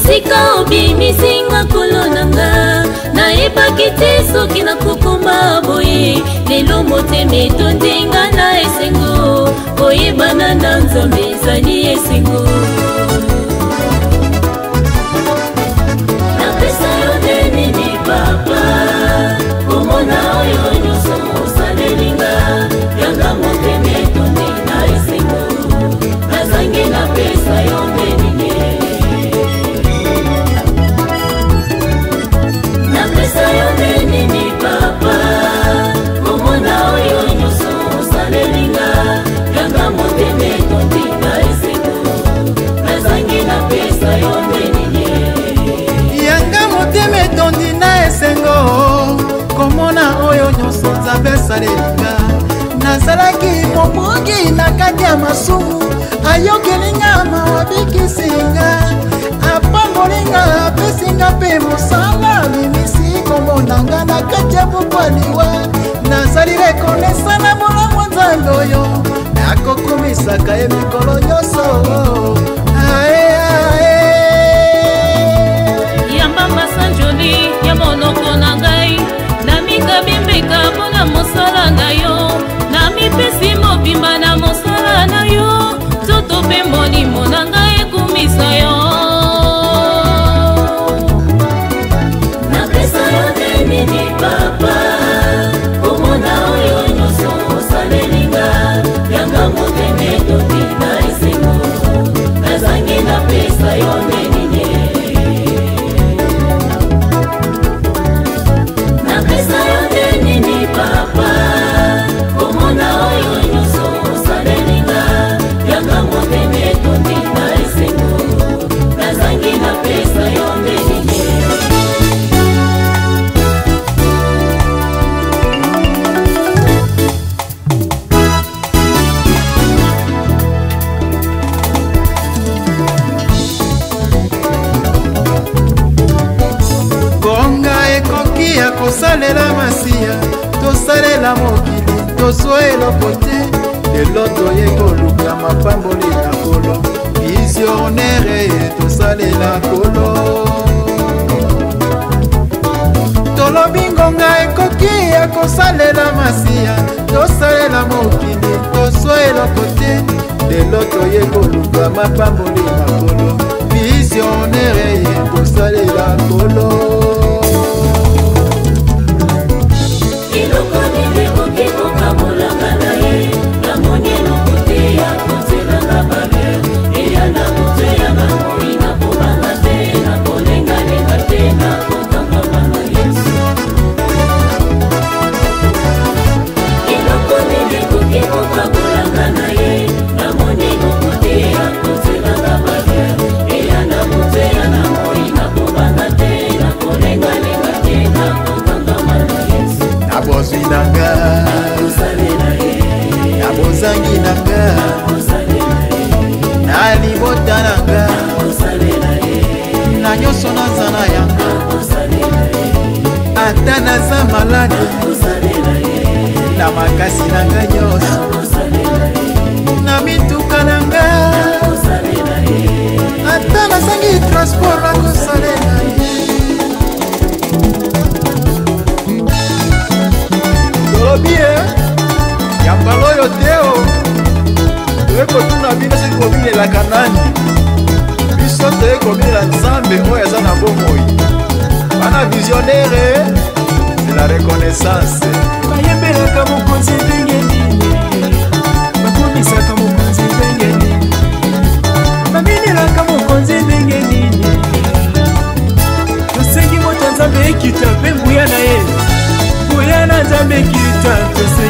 esika obimisinga kolonanga nayebaki te soki nakokoma boye lelo motema etondinga na esengo koyebana na nzambe ezali esengo napesa yo nde nini papa komona oyo nyonso osalelinga yanga motema etondi na esengo nazangi napesa yo nde nini napesa yo nde nini papa komona oyo nyonso osalelinga yanga motema etondi na esengo nazangi napesa yo nde nini yanga motema etondi na esengo komona oyo nyonso nzambe asalelinga nazalaki mobogi na kati ya masumu ayokelinga mawa bikisinga apambolinga apesinga mpe mosala mimisi komonanga na kati ya bopwaliwa nazali rekonesa na molamo nzambe oyo akokumisaka ye mikolo nyonso yamba masanjoli ya monoko na ngai namikabimbika mpona mosala na yo namipesi mobimba na mosala na yo nzoto mpe molimo na ngai ekumisa yo napesa yo nde nini papa komona oyo nyonso osalelinga yanga motema etondi na esengo nazangi napesa yo nde nini napesa yo nde nini papa komona oyo nyonso osalelinga yanga motema etondi na esengo nazangi napesa yo nde nini konga ekoki ya kosalela masiya tosalela mokili tozwa eloko te lelo toye koluka mapamboli na kolo visionere ye tosalela kolo tolobi ngonga ekoki ya kosalela masiya tosalela mokili tozwa eloko te lelo toye koluka mapamboli na kolo visionere ye tosalela kolo eloko nini ekoki kokamolanga na ye namoni eloko te ya kozelanga babe eya na koteyanga moi nakobanga te nakolengalenga te nakokangama na yesu eloko nini ekoki kokamolanga na ye namoni eloko te ya kozelanga babe eya na koteyanga moi nakobanga te nakolengalenga te nakokangama na yesu nabozwi nanga nabozangi nanga na libota nanga na nyonso naza na yanga ata naza malade na makasi nanga nyonso na mituka nanga ata nazangi transport nakosalela ye tolobi yambala oyo te o toye kotuna bino soki kobilelaka nani biso toye kobilela nzambe oyo aza na bomoi bana visionnaire c'est la reconnaissance bayembelaka mokonzi ndenge nini bakomisaka mokonzi ndenge nini baminelaka mokonzi ndenge nini tosengi moto nzambe ekita mpe nguya na ye nguya na nzambe ekita tose